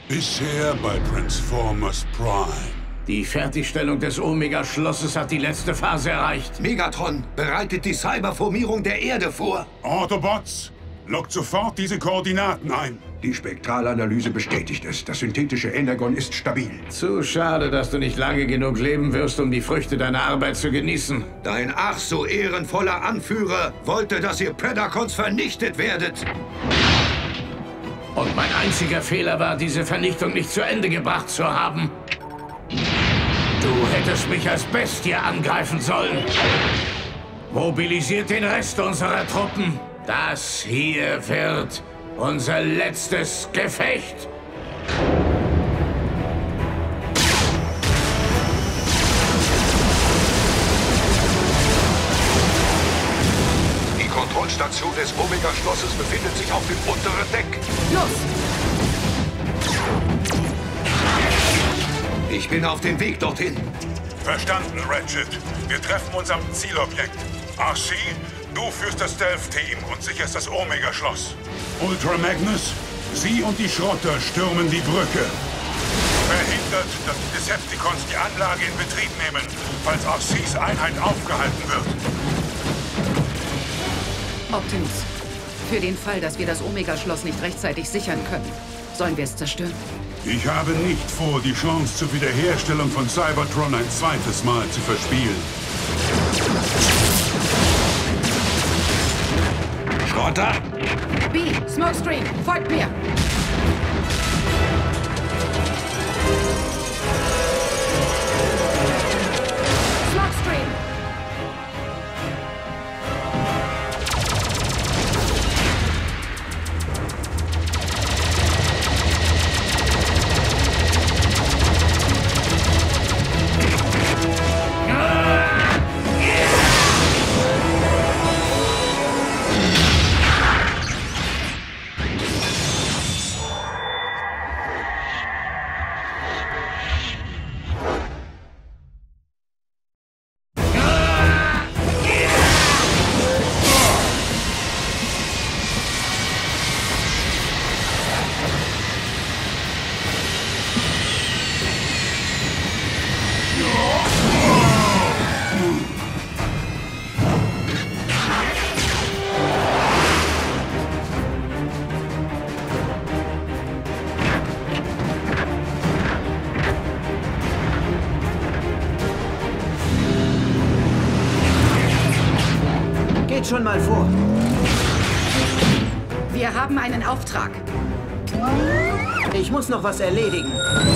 Bisher bei Transformers Prime. Die Fertigstellung des Omega-Schlosses hat die letzte Phase erreicht. Megatron bereitet die Cyberformierung der Erde vor. Autobots, lockt sofort diese Koordinaten ein. Die Spektralanalyse bestätigt es. Das synthetische Energon ist stabil. Zu schade, dass du nicht lange genug leben wirst, um die Früchte deiner Arbeit zu genießen. Dein ach so ehrenvoller Anführer wollte, dass ihr Predacons vernichtet werdet. Und mein einziger Fehler war, diese Vernichtung nicht zu Ende gebracht zu haben. Du hättest mich als Bestie angreifen sollen. Mobilisiert den Rest unserer Truppen. Das hier wird unser letztes Gefecht. Die Kontrollstation des Omega-Schlosses befindet sich auf dem unteren Deck. Los! Ich bin auf dem Weg dorthin. Verstanden, Ratchet. Wir treffen uns am Zielobjekt. RC, du führst das Stealth-Team und sicherst das Omega-Schloss. Ultra Magnus, Sie und die Schrotter stürmen die Brücke. Verhindert, dass die Decepticons die Anlage in Betrieb nehmen, falls RCs Einheit aufgehalten wird. Optimus, für den Fall, dass wir das Omega-Schloss nicht rechtzeitig sichern können, sollen wir es zerstören? Ich habe nicht vor, die Chance zur Wiederherstellung von Cybertron ein zweites Mal zu verspielen. Schrotter! B, Smokescreen, folgt mir! Smokescreen! Geht schon mal vor. Wir haben einen Auftrag. Ich muss noch was erledigen.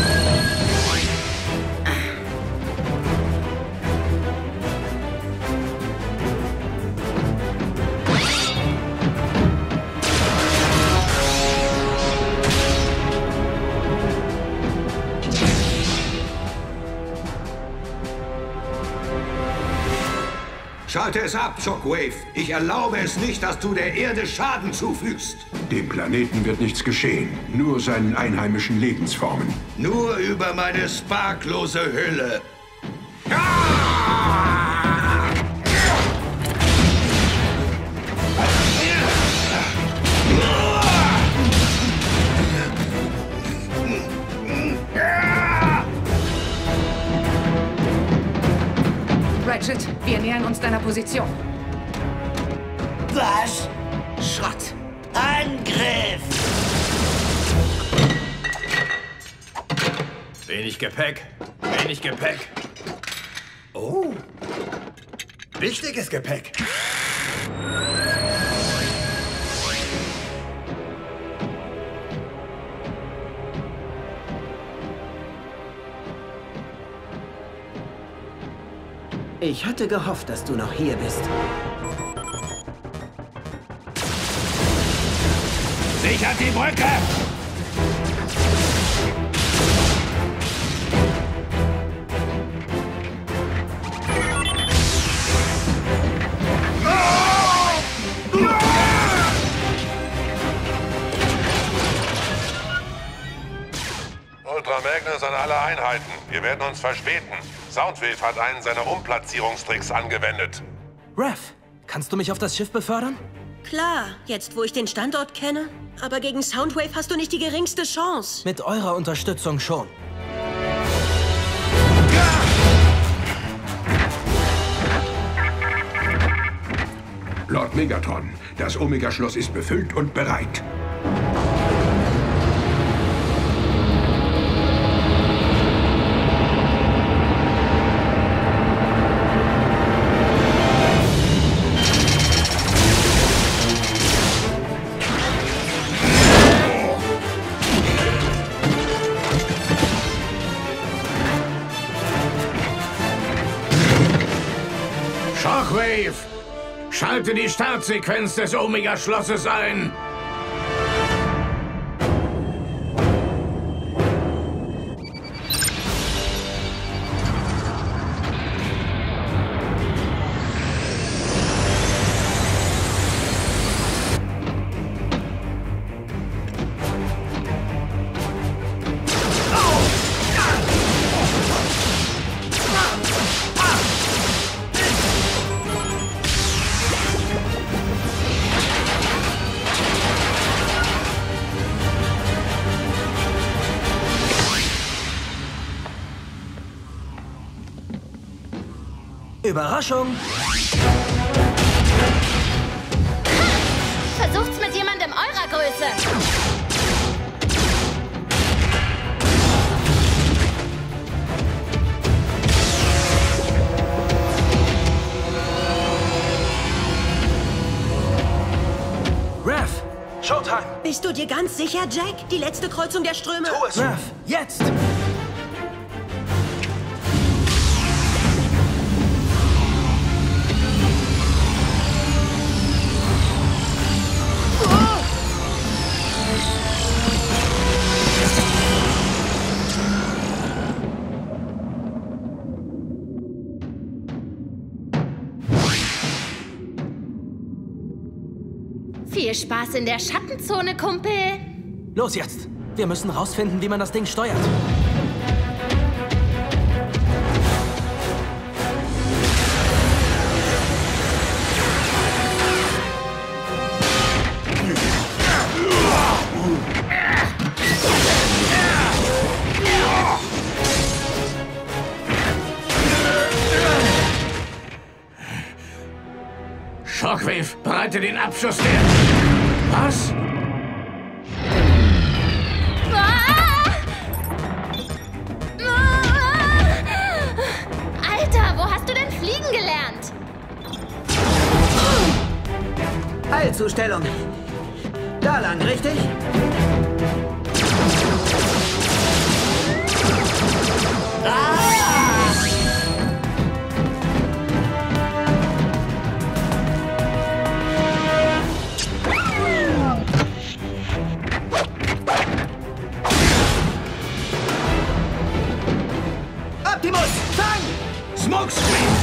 Schalte es ab, Shockwave. Ich erlaube es nicht, dass du der Erde Schaden zufügst. Dem Planeten wird nichts geschehen, nur seinen einheimischen Lebensformen. Nur über meine sparklose Hülle. Ratchet, wir nähern uns deiner Position. Was? Schrott! Angriff! Wenig Gepäck. Wenig Gepäck. Oh. Wichtiges Gepäck. Ich hatte gehofft, dass du noch hier bist. Sichert die Brücke! Ultra Magnus an alle Einheiten. Wir werden uns verspäten. Soundwave hat einen seiner Umplatzierungstricks angewendet. Raph, kannst du mich auf das Schiff befördern? Klar, jetzt wo ich den Standort kenne. Aber gegen Soundwave hast du nicht die geringste Chance. Mit eurer Unterstützung schon. Lord Megatron, das Omega-Schloss ist befüllt und bereit. Shockwave! Schalte die Startsequenz des Omega-Schlosses ein! Überraschung! Versucht's mit jemandem eurer Größe! Rev! Showtime! Bist du dir ganz sicher, Jack? Die letzte Kreuzung der Ströme? Tu es! Rev, jetzt! Viel Spaß in der Schattenzone, Kumpel! Los jetzt! Wir müssen rausfinden, wie man das Ding steuert. Shockwave, bereite den Abschuss der... Was? Alter, wo hast du denn fliegen gelernt? Heilzustellung. Da lang, richtig? Optimus, fang! Smokescreen!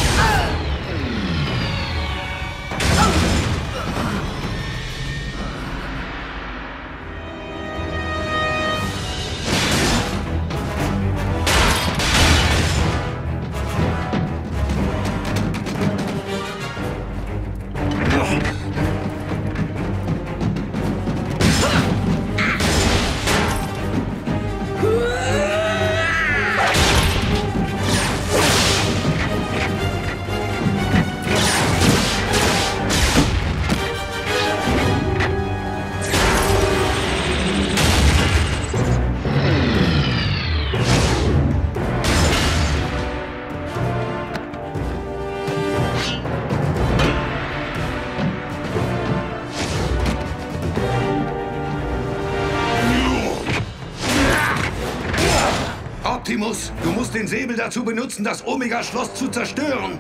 Optimus, du musst den Säbel dazu benutzen, das Omega-Schloss zu zerstören.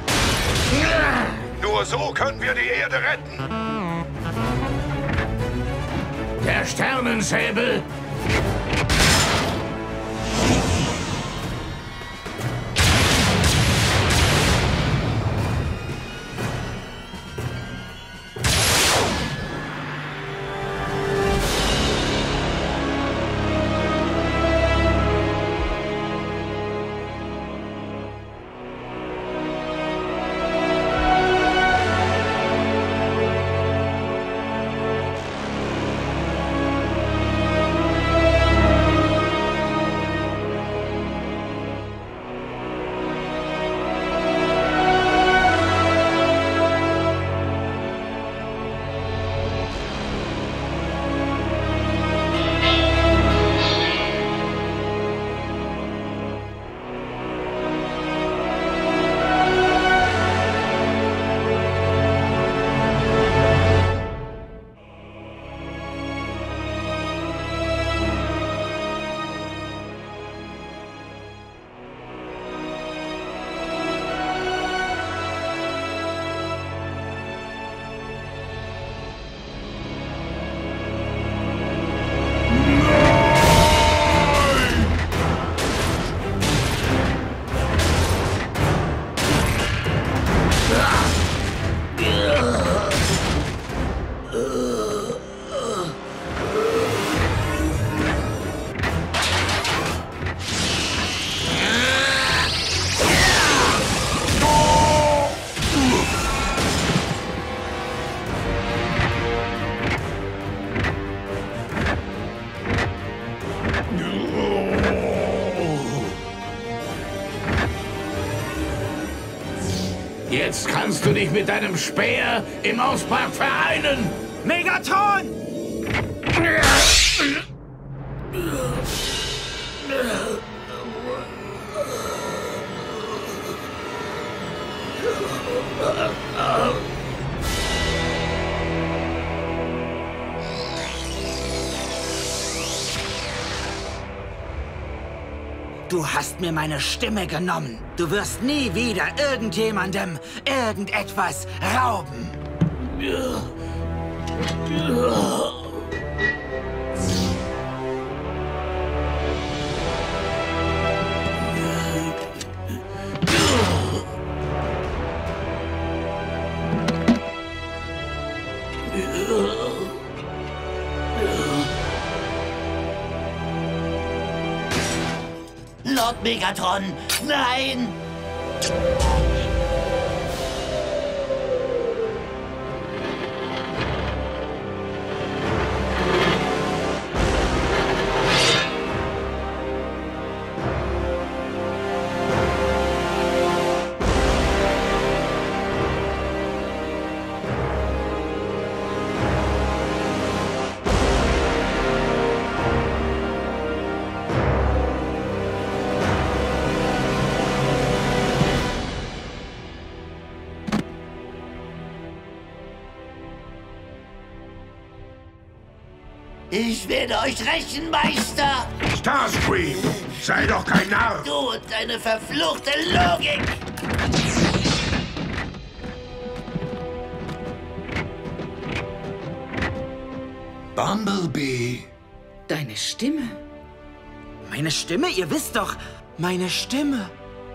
Nur so können wir die Erde retten. Der Sternensäbel! Jetzt kannst du dich mit deinem Speer im Auspark vereinen! Megatron! Du hast mir meine Stimme genommen. Du wirst nie wieder irgendjemandem irgendetwas rauben. Lord Megatron, nein! Ich werde euch rächen, Meister! Starscream, sei doch kein Narr! Du und deine verfluchte Logik! Bumblebee. Deine Stimme? Meine Stimme? Ihr wisst doch, meine Stimme.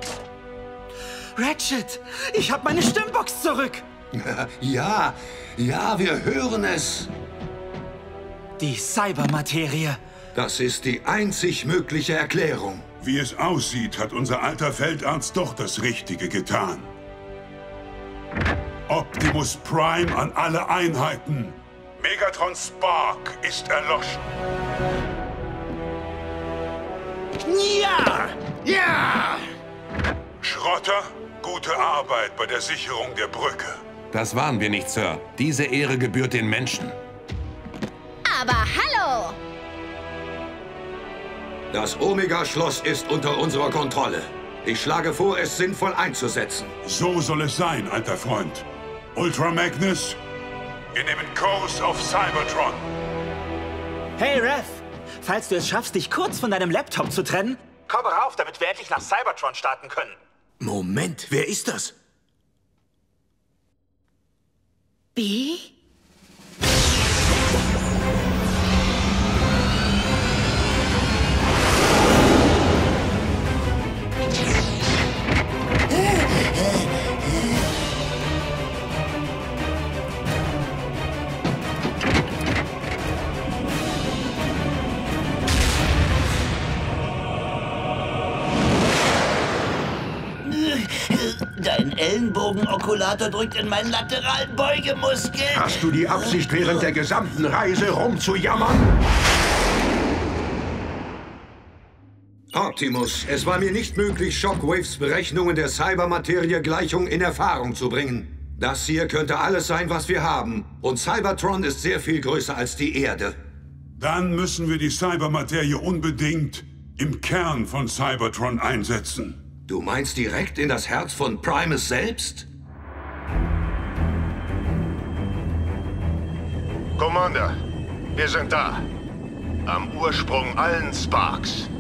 Ratchet, ich habe meine Stimmbox zurück. Ja, wir hören es. Die Cybermaterie. Das ist die einzig mögliche Erklärung. Wie es aussieht, hat unser alter Feldarzt doch das Richtige getan. Optimus Prime an alle Einheiten. Megatron Spark ist erloschen. Ja! Ja! Schrotter, gute Arbeit bei der Sicherung der Brücke. Das waren wir nicht, Sir. Diese Ehre gebührt den Menschen. Aber hallo! Das Omega-Schloss ist unter unserer Kontrolle. Ich schlage vor, es sinnvoll einzusetzen. So soll es sein, alter Freund. Ultra Magnus, wir nehmen Kurs auf Cybertron. Hey, Rev! Falls du es schaffst, dich kurz von deinem Laptop zu trennen, komm rauf, damit wir endlich nach Cybertron starten können. Moment, wer ist das? B? Dein Ellenbogenokulator drückt in meinen lateralen Beugemuskel. Hast du die Absicht, während der gesamten Reise rumzujammern? Optimus, es war mir nicht möglich, Shockwaves Berechnungen der Cybermaterie-Gleichung in Erfahrung zu bringen. Das hier könnte alles sein, was wir haben. Und Cybertron ist sehr viel größer als die Erde. Dann müssen wir die Cybermaterie unbedingt im Kern von Cybertron einsetzen. Du meinst direkt in das Herz von Primus selbst? Commander, wir sind da. Am Ursprung allen Sparks.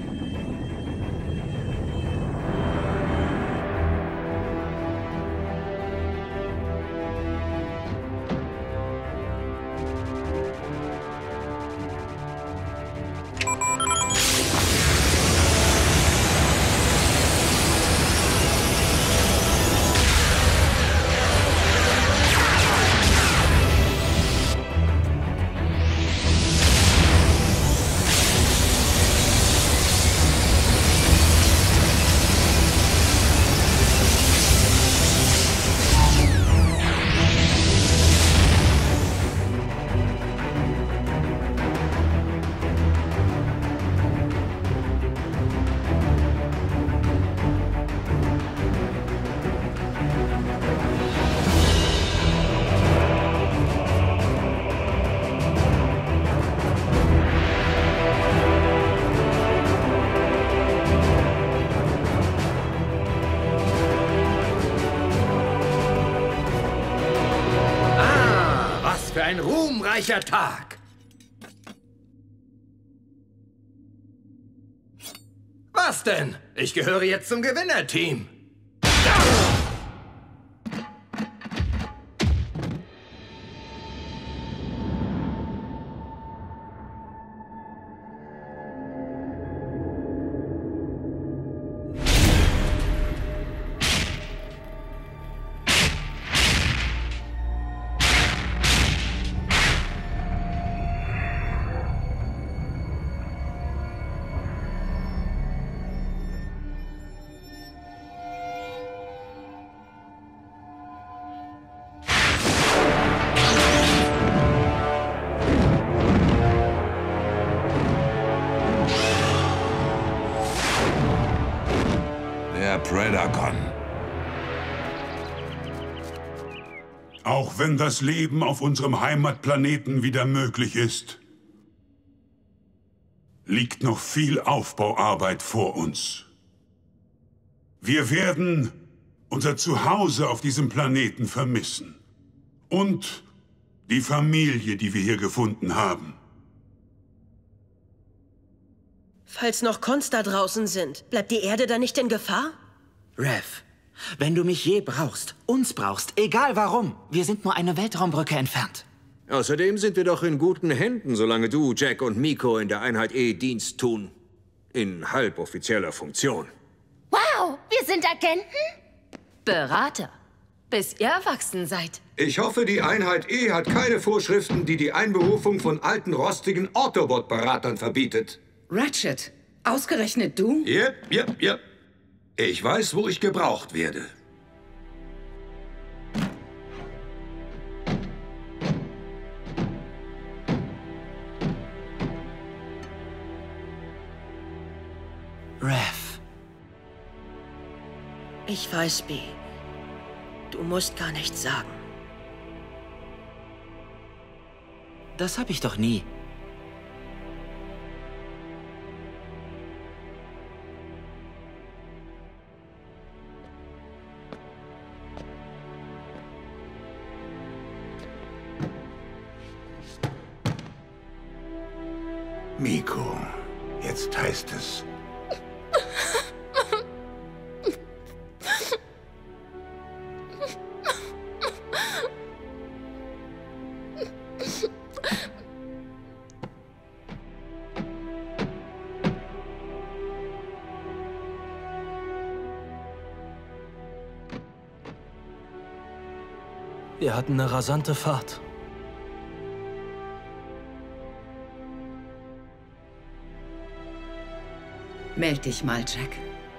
glorreicher Tag. Was denn? Ich gehöre jetzt zum Gewinnerteam. Predacon. Auch wenn das Leben auf unserem Heimatplaneten wieder möglich ist, liegt noch viel Aufbauarbeit vor uns. Wir werden unser Zuhause auf diesem Planeten vermissen. Und die Familie, die wir hier gefunden haben. Falls noch Cons da draußen sind, bleibt die Erde dann nicht in Gefahr? Rev, wenn du mich je brauchst, uns brauchst, egal warum, wir sind nur eine Weltraumbrücke entfernt. Außerdem sind wir doch in guten Händen, solange du, Jack und Miko in der Einheit E Dienst tun. In halboffizieller Funktion. Wow, wir sind Agenten? Berater. Bis ihr erwachsen seid. Ich hoffe, die Einheit E hat keine Vorschriften, die die Einberufung von alten, rostigen Autobot-Beratern verbietet. Ratchet, ausgerechnet du? Yep. Ich weiß, wo ich gebraucht werde. Rev. Ich weiß, B. Du musst gar nichts sagen. Das hab ich doch nie. Miko, jetzt heißt es... Wir hatten eine rasante Fahrt. Meld dich mal, Jack.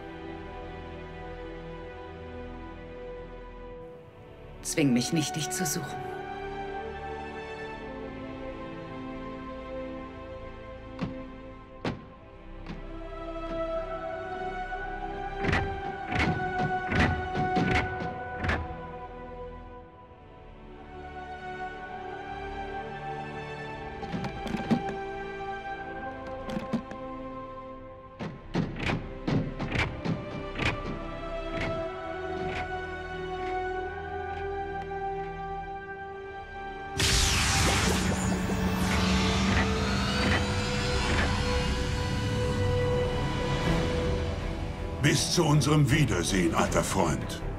Zwing mich nicht, dich zu suchen. Bis zu unserem Wiedersehen, alter Freund.